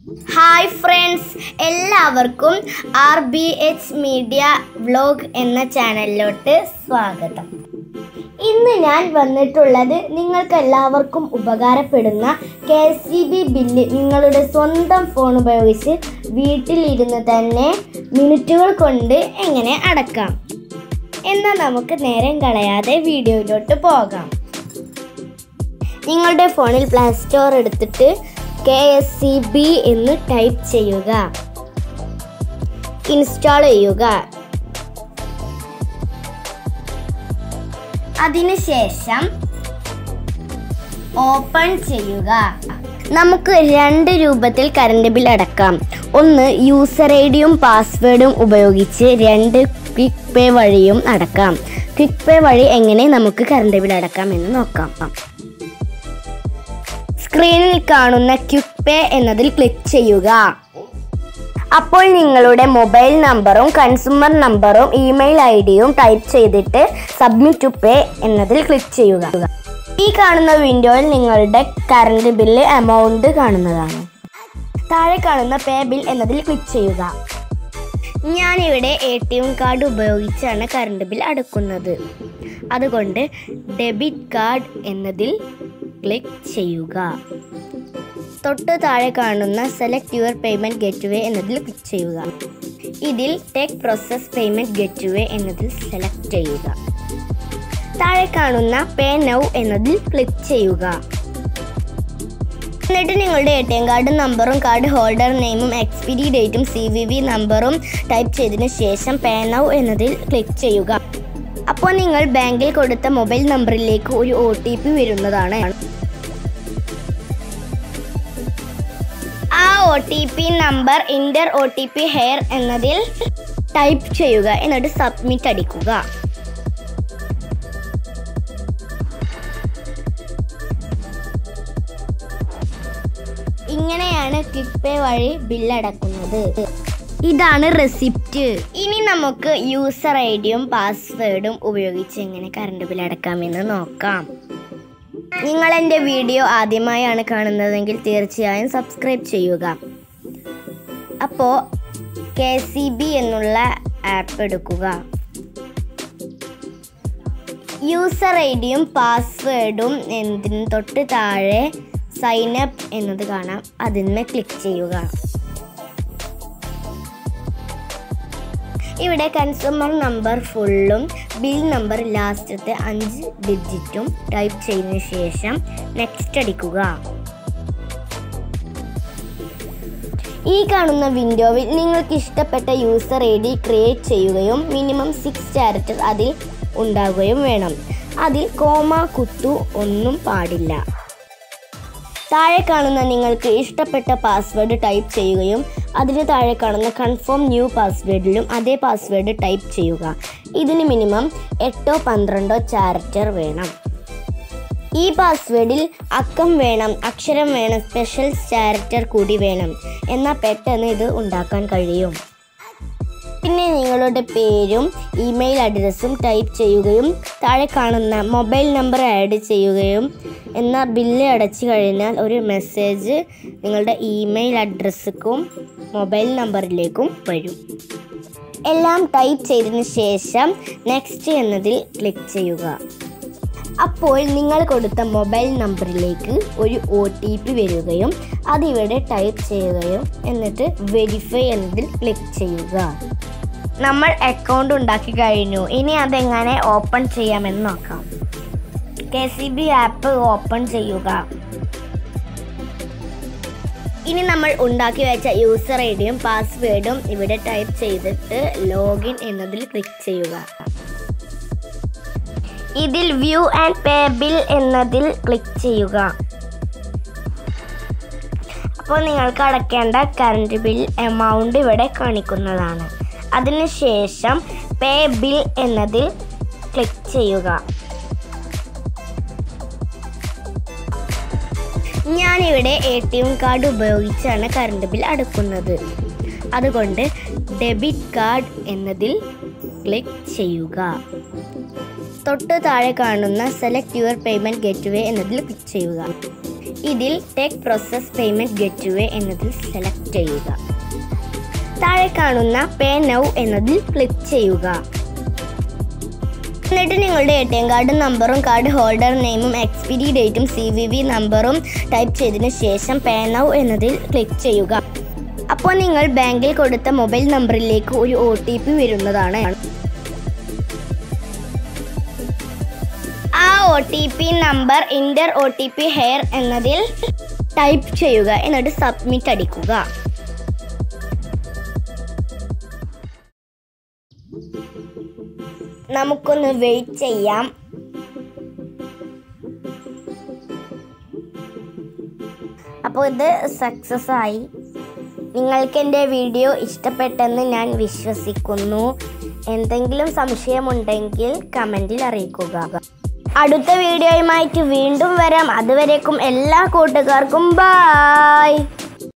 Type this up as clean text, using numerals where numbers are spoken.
Hi friends, എല്ലാവർക്കും RBH media vlog എന്ന ചാനലിലോട്ട് സ്വാഗതം. ഇന്ന് ഞാൻ വന്നിട്ടുള്ളത് നിങ്ങൾക്ക് എല്ലാവർക്കും ഉപകാരപ്പെടുന്ന KSEB ബില്ല് നിങ്ങളുടെ സ്വന്തം ഫോൺ ഉപയോഗിച്ച് വീട്ടിലിരുന്ന് തന്നെ മിനിറ്റുകൾ കൊണ്ട് എങ്ങനെ അടക്കാം. എന്നാൽ നമുക്ക് നേരം കളയാതെ വീഡിയോയിലോട്ട് പോകാം. നിങ്ങളുടെ ഫോണിൽ പ്ലേ സ്റ്റോർ എടുത്തിട്ട് KSEB എന്ന് ടൈപ്പ് ചെയ്യുക, ഇൻസ്റ്റാൾ ചെയ്യുക. അതിനുശേഷം ഓപ്പൺ ചെയ്യുക. നമുക്ക് 2 രൂപത്തിൽ കറണ്ട് ബിൽ അടക്കാം. ഒന്ന് യൂസർ ഐഡിയും പാസ്വേഡും ഉപയോഗിച്ച്, 2 ക്വിക്ക് പേ വഴിയും അടക്കാം. ക്വിക്ക് പേ വഴി എങ്ങനെ നമുക്ക് കറണ്ട് ബിൽ അടക്കാം എന്ന് നോക്കാം. സ്ക്രീനിൽ കാണുന്ന ക്വിക്ക് പേ എന്നതിൽ ക്ലിക്ക് ചെയ്യുക. അപ്പോൾ നിങ്ങളുടെ മൊബൈൽ നമ്പറും കൺസ്യൂമർ നമ്പറും ഇമെയിൽ ഐഡിയും ടൈപ്പ് ചെയ്തിട്ട് സബ്മിറ്റ് ടു പേ എന്നതിൽ ക്ലിക്ക് ചെയ്യുക. ഈ കാണുന്ന വിൻഡോയിൽ നിങ്ങളുടെ കറണ്ട് ബില്ല് എമൗണ്ട് കാണുന്നതാണ്. താഴെ കാണുന്ന പേ ബിൽ എന്നതിൽ ക്ലിക്ക് ചെയ്യുക. ഞാനിവിടെ ATM കാർഡ് ഉപയോഗിച്ചാണ് കറണ്ട് ബിൽ അടക്കുന്നത്. അതുകൊണ്ട് ഡെബിറ്റ് കാർഡ് എന്നതിൽ ക്ലിക്ക് ചെയ്യുക. തൊട്ട് താഴെ കാണുന്ന സെലക്ട് യുവർ പേയ്മെൻറ്റ് ഗേറ്റ്വേ എന്നതിൽ ക്ലിക്ക് ചെയ്യുക. ഇതിൽ ടേക്ക് പ്രോസസ് പേയ്മെൻറ്റ് ഗേറ്റ്വേ എന്നതിൽ സെലക്ട് ചെയ്യുക. താഴെ കാണുന്ന പേ നൗ എന്നതിൽ ക്ലിക്ക് ചെയ്യുക. എന്നിട്ട് നിങ്ങളുടെ ATM കാർഡ് നമ്പറും കാർഡ് ഹോൾഡർ നെയിമും എക്സ്പയറി ഡേറ്റും CVV നമ്പറും ടൈപ്പ് ചെയ്തതിനു ശേഷം പേ നൗ എന്നതിൽ ക്ലിക്ക് ചെയ്യുക. അപ്പോൾ നിങ്ങൾ ബാങ്കിൽ കൊടുത്ത മൊബൈൽ നമ്പറിലേക്ക് ഒരു OTP വരുന്നതാണ്. ആ OTP number enter OTP here എന്നതിൽ ടൈപ്പ് ചെയ്യുക. എന്നിട്ട് സബ്മിറ്റ് അടിക്കുക. ഇങ്ങനെയാണ് ക്വിക്ക് പേ വഴി ബില്ലടക്കുന്നത്. ഇതാണ് റെസിപ്റ്റ്. ഇനി നമുക്ക് യൂസർ ഐഡിയും പാസ്വേഡും ഉപയോഗിച്ച് എങ്ങനെ കറണ്ട് ബിൽ അടക്കാമെന്ന് നോക്കാം. നിങ്ങൾ എൻ്റെ വീഡിയോ ആദ്യമായാണ് കാണുന്നതെങ്കിൽ തീർച്ചയായും സബ്സ്ക്രൈബ് ചെയ്യുക. അപ്പോൾ KSEB എന്നുള്ള ആപ്പ് എടുക്കുക. യൂസർ ഐഡിയും പാസ്വേഡും എന്നതിന് തൊട്ട് താഴെ സൈൻ അപ്പ് എന്നത് കാണാം. അതിന്മേൽ ക്ലിക്ക് ചെയ്യുക. ഇവിടെ കൺസ്യൂമർ നമ്പർ ഫുള്ളും ബിൽ നമ്പർ ലാസ്റ്റത്തെ 5 ഡിജിറ്റും ടൈപ്പ് ചെയ്തതിനു ശേഷം നെക്സ്റ്റ് അടിക്കുക. ഈ കാണുന്ന വിൻഡോവിൽ നിങ്ങൾക്ക് ഇഷ്ടപ്പെട്ട യൂസർ ID ക്രിയേറ്റ് ചെയ്യുകയും മിനിമം 6 ക്യാരക്ടർ അതിൽ ഉണ്ടാവുകയും വേണം. അതിൽ കോമ കുത്തു ഒന്നും പാടില്ല. താഴെ കാണുന്ന നിങ്ങൾക്ക് ഇഷ്ടപ്പെട്ട പാസ്വേഡ് ടൈപ്പ് ചെയ്യുകയും അതിന് താഴെ കാണുന്ന കൺഫേം ന്യൂ പാസ്വേഡിലും അതേ പാസ്വേഡ് ടൈപ്പ് ചെയ്യുക. ഇതിന് മിനിമം 8-12 ക്യാരക്ടർ വേണം. ഈ പാസ്വേഡിൽ അക്കം വേണം, അക്ഷരം വേണം, സ്പെഷ്യൽ ക്യാരക്ടർ കൂടി വേണം. എന്നാൽ പെട്ടെന്ന് ഇത് ഉണ്ടാക്കാൻ കഴിയും. പിന്നെ നിങ്ങളുടെ പേരും ഇമെയിൽ അഡ്രസ്സും ടൈപ്പ് ചെയ്യുകയും താഴെ കാണുന്ന മൊബൈൽ നമ്പർ ആഡ് ചെയ്യുകയും എന്നാൽ ബില്ല് അടച്ചു കഴിഞ്ഞാൽ ഒരു മെസ്സേജ് നിങ്ങളുടെ ഇമെയിൽ അഡ്രസ്സിലേക്കും മൊബൈൽ നമ്പറിലേക്കും വരും. എല്ലാം ടൈപ്പ് ചെയ്തതിന് ശേഷം നെക്സ്റ്റ് എന്നതിൽ ക്ലിക്ക് ചെയ്യുക. അപ്പോൾ നിങ്ങൾ കൊടുത്ത മൊബൈൽ നമ്പറിലേക്ക് ഒരു OTP വരികയും അതിവിടെ ടൈപ്പ് ചെയ്യുകയും എന്നിട്ട് വെരിഫൈ എന്നതിൽ ക്ലിക്ക് ചെയ്യുക. നമ്മൾ അക്കൗണ്ട് ഉണ്ടാക്കി കഴിഞ്ഞു. ഇനി അതെങ്ങനെ ഓപ്പൺ ചെയ്യാമെന്ന് നോക്കാം. KSEB ആപ്പ് ഓപ്പൺ ചെയ്യുക. ഇനി നമ്മൾ ഉണ്ടാക്കി വെച്ച യൂസർ ഐഡിയും പാസ്വേഡും ഇവിടെ ടൈപ്പ് ചെയ്തിട്ട് ലോഗിൻ എന്നതിൽ ക്ലിക്ക് ചെയ്യുക. ഇതിൽ വ്യൂ ആൻഡ് പേ ബിൽ എന്നതിൽ ക്ലിക്ക് ചെയ്യുക. അപ്പോൾ നിങ്ങൾക്ക് അടയ്ക്കേണ്ട കറണ്ട് ബിൽ എമൗണ്ട് ഇവിടെ കാണിക്കുന്നതാണ്. അതിനുശേഷം പേ ബിൽ എന്നതിൽ ക്ലിക്ക് ചെയ്യുക. ഞാനിവിടെ ATM കാർഡ് ഉപയോഗിച്ചാണ് കറണ്ട് ബിൽ അടക്കുന്നത്. അതുകൊണ്ട് ഡെബിറ്റ് കാർഡ് എന്നതിൽ ക്ലിക്ക് ചെയ്യുക. തൊട്ട് താഴെ കാണുന്ന സെലക്ട് യുവർ പേയ്മെൻറ്റ് ഗേറ്റ്വേ എന്നതിൽ ക്ലിക്ക് ചെയ്യുക. ഇതിൽ ടെക് പ്രോസസ് പേയ്മെന്റ് ഗേറ്റ്വേ എന്നതിൽ സെലക്ട് ചെയ്യുക. താഴെ കാണുന്ന പേ നൗ എന്നതിൽ ക്ലിക്ക് ചെയ്യുക. എന്നിട്ട് നിങ്ങളുടെ ATM കാർഡ് നമ്പറും കാർഡ് ഹോൾഡർ നെയിമും എക്സ്പയറി ഡേറ്റും CVV നമ്പറും ടൈപ്പ് ചെയ്തതിനു ശേഷം പേ നൗ എന്നതിൽ ക്ലിക്ക് ചെയ്യുക. അപ്പോൾ നിങ്ങൾ ബാങ്കിൽ കൊടുത്ത മൊബൈൽ നമ്പറിലേക്ക് ഒരു OTP വരുന്നതാണ്. ആ OTP number enter OTP here എന്നതിൽ ടൈപ്പ് ചെയ്യുക. എന്നിട്ട് സബ്മിറ്റ് അടിക്കുക. നമുക്കൊന്ന് വെയിറ്റ് ചെയ്യാം. അപ്പോൾ ഇത് സക്സസ് ആയി. നിങ്ങൾക്ക് എൻ്റെ വീഡിയോ ഇഷ്ടപ്പെട്ടെന്ന് ഞാൻ വിശ്വസിക്കുന്നു. എന്തെങ്കിലും സംശയമുണ്ടെങ്കിൽ കമൻറ്റിൽ അറിയിക്കുക. അടുത്ത വീഡിയോയുമായിട്ട് വീണ്ടും വരാം. അതുവരേക്കും എല്ലാ കൂട്ടുകാർക്കും ബൈ.